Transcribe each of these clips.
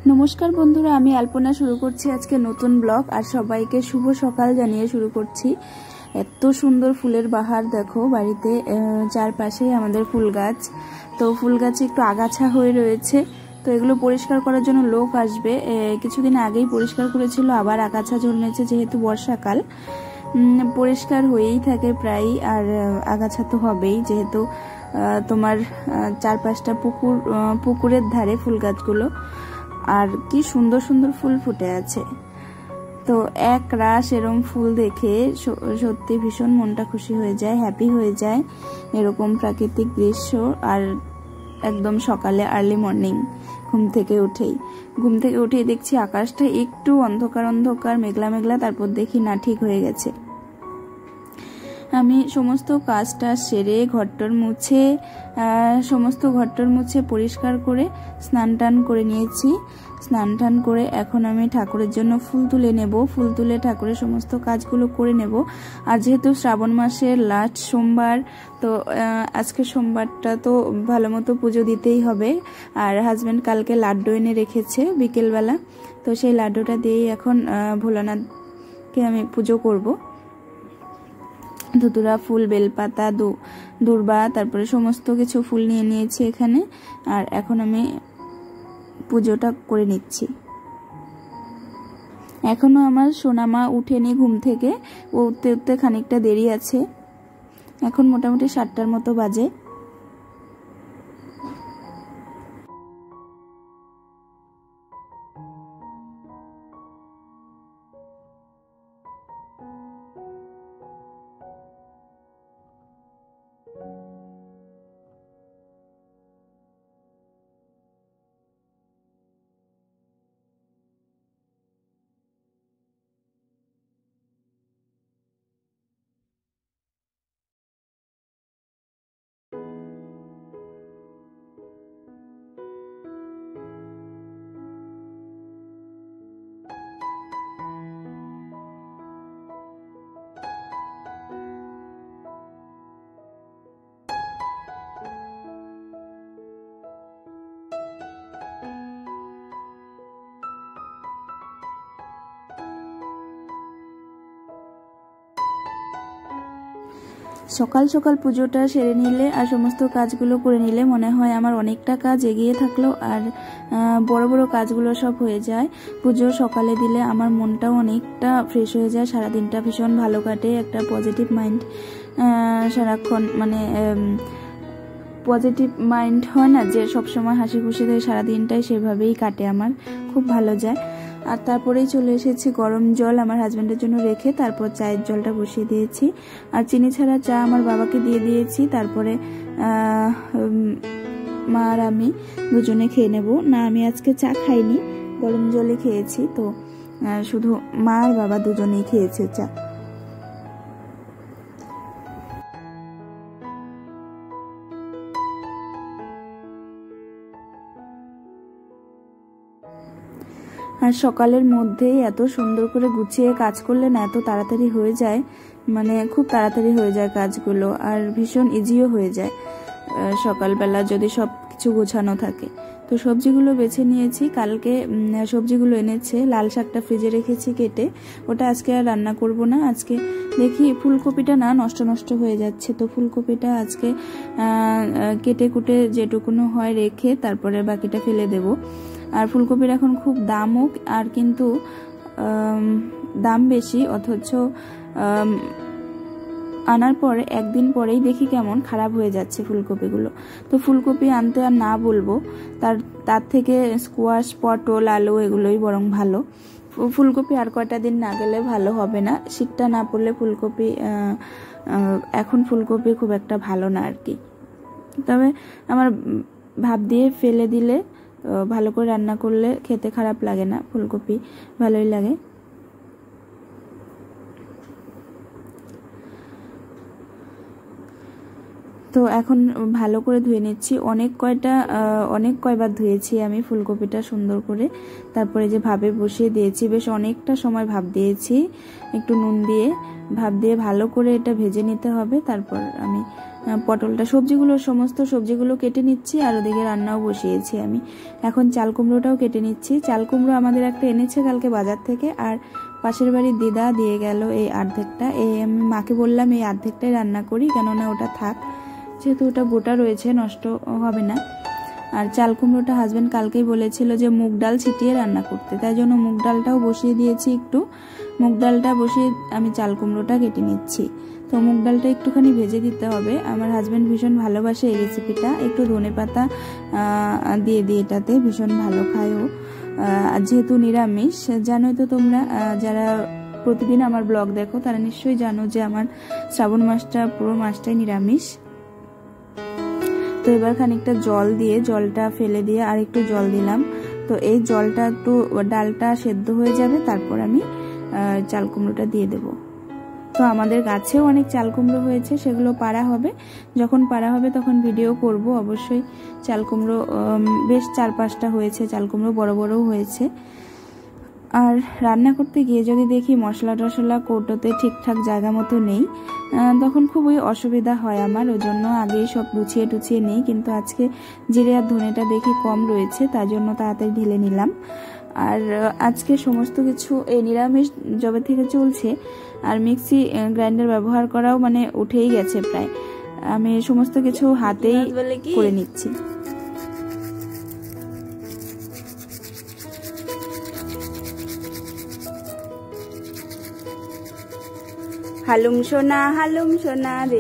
नमस्कार बंधुरा आमी अल्पना शुरू करছি आज के नतून ब्लग और सबाइके शुभ सकाल जानिए शुरू करছি। एत सुंदर फुलेर बाहार देखो बाड़ीते चारपाशे आमादेर फुल गाछ। तो फुल गाছে একটু আগাছা হয়ে রয়েছে, তো এগুলো পরিষ্কার করার জন্য লোক আসবে। কিছুদিন আগেই পরিষ্কার করেছিল, আবার আগাছা জন্মেছে যেহেতু বর্ষাকাল, পরিষ্কার হয়েই থাকে প্রায়। আর আগাছা তো হবেই যেহেতু তোমার চার পাঁচটা পুকুরের ধারে ফুল গাছগুলো, আর কি সুন্দর সুন্দর ফুল ফুটে আছে। তো এক রাশ এরকম ফুল দেখে সত্যি ভীষণ মনটা খুশি হয়ে যায়, হ্যাপি হয়ে যায়। এরকম প্রাকৃতিক দৃশ্য, আর একদম সকালে আর্লি মর্নিং ঘুম থেকে উঠেই দেখছি আকাশটা একটু অন্ধকার অন্ধকার মেঘলা মেঘলা, তারপর দেখি না ঠিক হয়ে গেছে। আমি সমস্ত কাজটা সেরে সমস্ত ঘরটর মুছে পরিষ্কার করে স্নান টান করে নিয়েছি। স্নান টান করে এখন আমি ঠাকুরের জন্য ফুল তুলে নেব। ফুল তুলে ঠাকুরের সমস্ত কাজগুলো করে নেব। আর যেহেতু শ্রাবণ মাসের লাস্ট সোমবার, তো আজকে সোমবারটা তো ভালো মতো পুজো দিতেই হবে। আর হাজব্যান্ড কালকে লাড্ডু এনে রেখেছে বিকেলবেলা, তো সেই লাড্ডুটা দিয়েই এখন ভোলানাথকে আমি পুজো করব। ধুতুরা ফুল, বেলপাতা, দূর্বা, তারপরে সমস্ত কিছু ফুল নিয়ে নিয়েছি এখানে। আর এখন আমি পুজোটা করে নিচ্ছি। এখনো আমার সোনামা উঠেনি ঘুম থেকে, উঠতে উঠতে খানিকটা দেরি আছে। এখন মোটামুটি 7টার মতো বাজে। সকাল সকাল পুজোটা সেরে নিলে আর সমস্ত কাজগুলো করে নিলে মনে হয় আমার অনেকটা কাজ এগিয়ে থাকলো, আর বড় বড় কাজগুলো সব হয়ে যায়। পুজো সকালে দিলে আমার মনটাও অনেকটা ফ্রেশ হয়ে যায়, সারাদিনটা ভীষণ ভালো কাটে। একটা পজিটিভ মাইন্ড সারাক্ষণ, মানে পজিটিভ মাইন্ড হয় না যে সবসময় হাসি খুশি থাকে, সারাদিনটাই সেভাবেই কাটে আমার, খুব ভালো যায়। আর তারপরেই চলে এসেছি গরম জল আমার হাজব্যান্ডের জন্য রেখে, তারপর চায়ের জলটা বসিয়ে দিয়েছি। আর চিনি ছাড়া চা আমার বাবাকে দিয়ে দিয়েছি। তারপরে মা আর আমি দুজনে খেয়ে নেব। না, আমি আজকে চা খাইনি, গরম জলে খেয়েছি। তো শুধু মা আর বাবা দুজনেই খেয়েছে চা। আর সকালের মধ্যেই এত সুন্দর করে গুছিয়ে কাজ করলে না এত তাড়াতাড়ি হয়ে যায়, মানে খুব তাড়াতাড়ি হয়ে যায় কাজগুলো, আর ভীষণ ইজিও হয়ে যায় সকালবেলা যদি সব কিছু গোছানো থাকে। তো সবজিগুলো বেছে নিয়েছি, কালকে সবজিগুলো এনেছে। লাল শাকটা ফ্রিজে রেখেছি কেটে, ওটা আজকে আর রান্না করব না। আজকে দেখি ফুলকপিটা না নষ্ট হয়ে যাচ্ছে, তো ফুলকপিটা আজকে কেটে কুটে যেটুকুনো হয় রেখে তারপরে বাকিটা ফেলে দেব। আর ফুলকপির এখন খুব দামও, আর কিন্তু দাম বেশি, অথচ আনার পরে একদিন পরেই দেখি কেমন খারাপ হয়ে যাচ্ছে ফুলকপিগুলো। তো ফুলকপি আনতে আর না বলবো, তার থেকে স্কোয়াশ, পটল, আলু এগুলোই বরং ভালো। ফুলকপি আর কয়টা দিন না গেলে ভালো হবে না, শীতটা না পড়লে ফুলকপি, এখন ফুলকপি খুব একটা ভালো না আর কি। তবে আমার ভাপ দিয়ে ফেলে দিলে, ভালো করে রান্না করলে খেতে খারাপ লাগে না, ফুলকপি ভালোই লাগে। তো এখন ভালো করে ধুয়ে নিচ্ছি। অনেক কয়বার ধুয়েছি আমি ফুলকপিটা সুন্দর করে। তারপরে যে ভাপে বসিয়ে দিয়েছি, বেশ অনেকটা সময় ভাপ দিয়েছি, একটু নুন দিয়ে ভাপ দিয়ে ভালো করে এটা ভেজে নিতে হবে। তারপর আমি পটলটা সমস্ত সবজিগুলো কেটে নিচ্ছি আর ওদিকে রান্নাও বসিয়েছি আমি। এখন চাল কুমড়োটাও কেটে নিচ্ছি। চাল কুমড়ো আমাদের একটা এনেছে কালকে বাজার থেকে, আর পাশের বাড়ির দিদা দিয়ে গেল এই অর্ধেকটা। আমি মাকে বললাম এই অর্ধেকটাই রান্না করি, কেননা ওটা থাক, যেহেতু ওটা গোটা রয়েছে নষ্ট হবে না। আর চাল কুমড়োটা হাজব্যান্ড কালকেই বলেছিল যে মুগ ডাল ছিটিয়ে রান্না করতে, তাই জন্য মুগ ডালটাও বসিয়ে দিয়েছি। একটু মুগ ডালটা বসিয়ে আমি চাল কুমড়োটা কেটে নিচ্ছি। তো মুগ ডালটা একটুখানি ভেজে দিতে হবে। আমার হাজব্যান্ড ভীষণ ভালোবাসে এই রেসিপিটা, একটু ধনেপাতা দিয়ে দিয়ে এটাতে ভীষণ ভালো খায় ও। যেহেতু নিরামিষ, জানোই তো তোমরা যারা প্রতিদিন আমার ব্লগ দেখো তারা নিশ্চয়ই জানো যে আমার শ্রাবণ মাসটা পুরো মাসটাই নিরামিষ। তো এবার খানিকটা জল দিয়ে, জলটা ফেলে দিয়ে আর একটু জল দিলাম। তো এই জলটা একটু ডালটা সেদ্ধ হয়ে যাবে, তারপর আমি চাল কুমড়োটা দিয়ে দেব। তো আমাদের গাছেও অনেক চাল কুমড়ো হয়েছে, সেগুলো পাড়া হবে। যখন পাড়া হবে তখন ভিডিও করব অবশ্যই। চাল কুমড়ো বেশ 4-5টা হয়েছে, চাল কুমড়ো বড় বড়ও হয়েছে। আর রান্না করতে গিয়ে যদি দেখি মশলা টশলা কৌটোতে ঠিকঠাক জায়গা মতো নেই, তখন খুবই অসুবিধা হয় আমার। ওই জন্য আগেই সব গুছিয়ে টুছিয়ে নেই, কিন্তু আজকে জিরে আর ধনেটা দেখি কম রয়েছে, তার জন্য তাড়াতাড়ি ঢেলে নিলাম। আর আজকে সমস্ত কিছু এই নিরামিষ যবে থেকে চলছে, আর মিক্সি গ্রাইন্ডার ব্যবহার করাও মানে উঠেই গেছে প্রায়। আমি সমস্ত কিছু হাতেই করে নিচ্ছি। হালুম সোনা রে।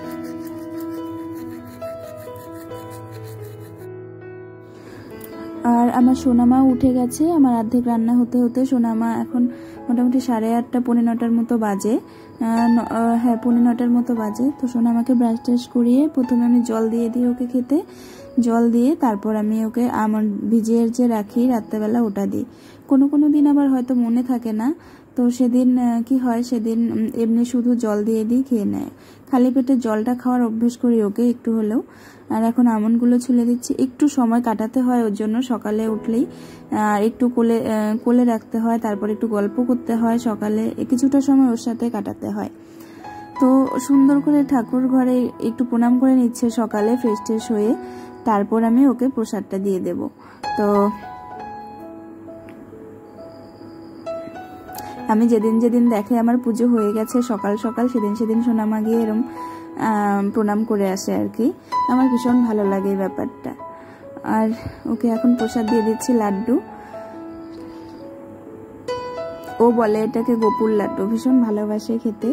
আর আমার সোনামা উঠে গেছে। আমার অর্ধেক রান্না হতে হতে সোনামা এখন মোটামুটি 8:30 পৌনে 9টার মতো বাজে। হ্যাঁ, পৌনে 9টার মতো বাজে। তো সোনামাকে ব্রাশ ট্রাশ করিয়ে প্রথমে আমি জল দিয়ে দিই ওকে খেতে। জল দিয়ে তারপর আমি ওকে আমন্ড ভিজিয়ে যে রাখি রাত্রেবেলা ওটা দিই। কোনো দিন আবার হয়তো মনে থাকে না, তো সেদিন কি হয়, সেদিন এমনি শুধু জল দিয়ে দিই, খেয়ে নেয়। খালি পেটে জলটা খাওয়ার অভ্যেস করি ওকে একটু হলেও। আর এখন আমন্ডগুলো ছুলে দিচ্ছি। একটু সময় কাটাতে হয় ওর জন্য, সকালে উঠলেই একটু কোলে রাখতে হয়, তারপর একটু গল্প করতে হয়, সকালে কিছুটা সময় ওর সাথে কাটাতে হয়। তো সুন্দর করে ঠাকুর ঘরে একটু প্রণাম করে নিচ্ছে সকালে ফ্রেশ ট্রেশ হয়ে, তারপর আমি ওকে প্রসাদটা দিয়ে দেব। তো আমি যেদিন দেখে আমার পুজো হয়ে গেছে সকাল সকাল, সেদিন সোনামা গিয়ে এরম প্রণাম করে আসে আর কি। আমার ভীষণ ভালো লাগে এই ব্যাপারটা। আর ওকে এখন প্রসাদ দিয়ে দিচ্ছি লাড্ডু। ও বলে এটাকে গোপুর লাড্ডু, ভীষণ ভালোবাসে খেতে।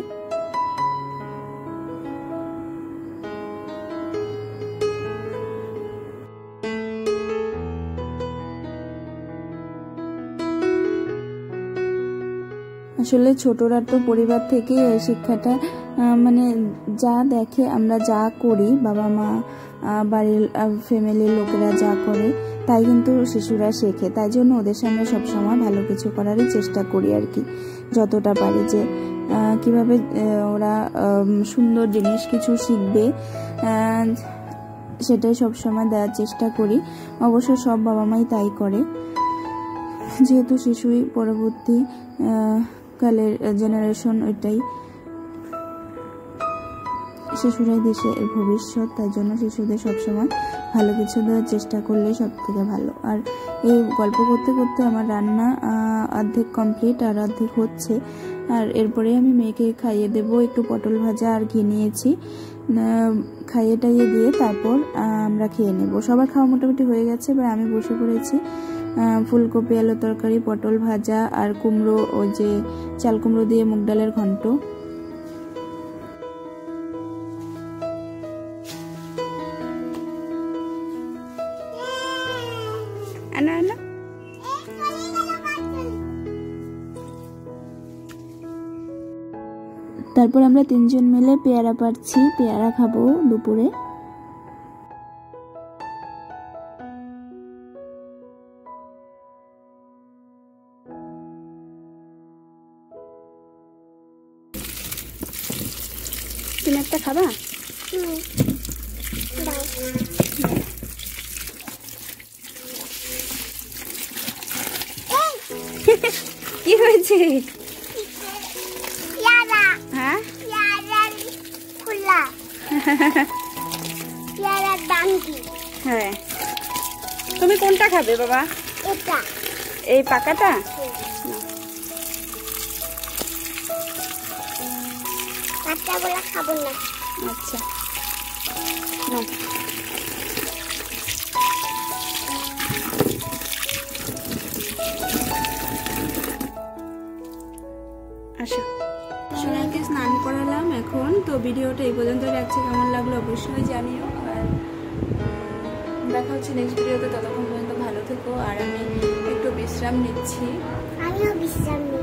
আসলে ছোটরা তো পরিবার থেকে এই শিক্ষাটা মানে যা দেখে, আমরা যা করি, বাবা মা বাড়ির ফ্যামিলির লোকেরা যা করে তাই কিন্তু শিশুরা শেখে। তাই জন্য ওদের সামনে সবসময় ভালো কিছু করারই চেষ্টা করি আর কি, যতটা পারি, যে কিভাবে ওরা সুন্দর জিনিস কিছু শিখবে সেটাই সবসময় দেওয়ার চেষ্টা করি। অবশ্য সব বাবা মাই তাই করে, যেহেতু শিশুই পরবর্তী কালের জেনারেশন, ওইটাই শিশুরাই দেশের ভবিষ্যৎ। তাই জন্য শিশুদের সবসময় ভালো কিছু দেওয়ার চেষ্টা করলে সব থেকে ভালো। আর এই গল্প করতে করতে আমার রান্না অর্ধেক কমপ্লিট আর অর্ধেক হচ্ছে। আর এরপরে আমি মেয়েকে খাইয়ে দেব। একটু পটল ভাজা আর ঘি নিয়েছি, খাইয়ে টাইয়ে দিয়ে তারপর আমরা খেয়ে নেব। সবার খাওয়া মোটামুটি হয়ে গেছে, এবার আমি বসে পড়েছি। ফুলকপি আলু তরকারি, পটল ভাজা আর কুমড়ো, ওই যে চাল কুমড়ো দিয়ে মুগ ডালের ঘন্ট। তারপর আমরা 3জন মিলে পেয়ারা পাড়ছি, পেয়ারা খাবো দুপুরে। তুমি একটা খাবা? কি হয়েছে? হ্যাঁ পেয়ারার দাম কি? হ্যাঁ, তুমি কোনটা খাবে বাবা? এটা। এই পাকাটা? কাঁচাগুলো খাবো না। আচ্ছা নাও। আসো, সোনাকে স্নান করালাম এখন। তো ভিডিওটা এই পর্যন্ত রাখছি, কেমন লাগলো অবশ্যই জানিও। আর দেখা হচ্ছে নেক্সট ভিডিওতে, ততক্ষণ পর্যন্ত ভালো থেকো। আর আমি একটু বিশ্রাম নিচ্ছি। আমিও বিশ্রাম